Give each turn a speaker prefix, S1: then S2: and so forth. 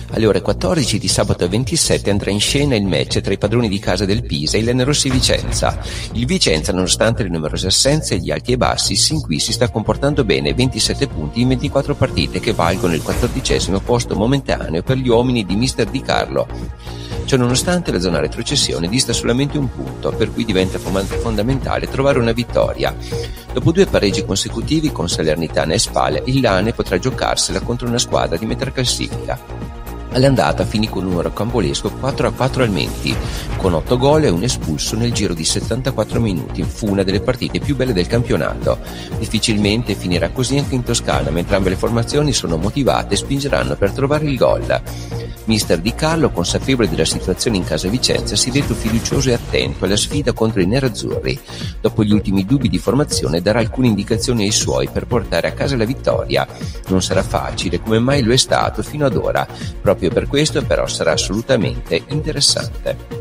S1: Alle ore 14 di sabato 27 andrà in scena il match tra i padroni di casa del Pisa e il Lanerossi Vicenza. Il Vicenza, nonostante le numerose assenze e gli alti e bassi, sin qui si sta comportando bene, 27 punti in 24 partite che valgono il 14° posto momentaneo per gli uomini di Mister Di Carlo. Ciononostante la zona retrocessione dista solamente un punto, per cui diventa fondamentale trovare una vittoria. Dopo 2 pareggi consecutivi con Salernitana e Spal, il Lane potrà giocarsela contro una squadra di metà classifica. All'andata finì con un numero cambolesco 4-4 al Menti, con 8 gol e un espulso nel giro di 74 minuti. Fu una delle partite più belle del campionato. Difficilmente finirà così anche in Toscana, ma entrambe le formazioni sono motivate e spingeranno per trovare il gol. Mister Di Carlo, consapevole della situazione in casa Vicenza, si è detto fiducioso e attento alla sfida contro i nerazzurri. Dopo gli ultimi dubbi di formazione darà alcune indicazioni ai suoi per portare a casa la vittoria. Non sarà facile, come mai lo è stato fino ad ora. Proprio per questo però sarà assolutamente interessante.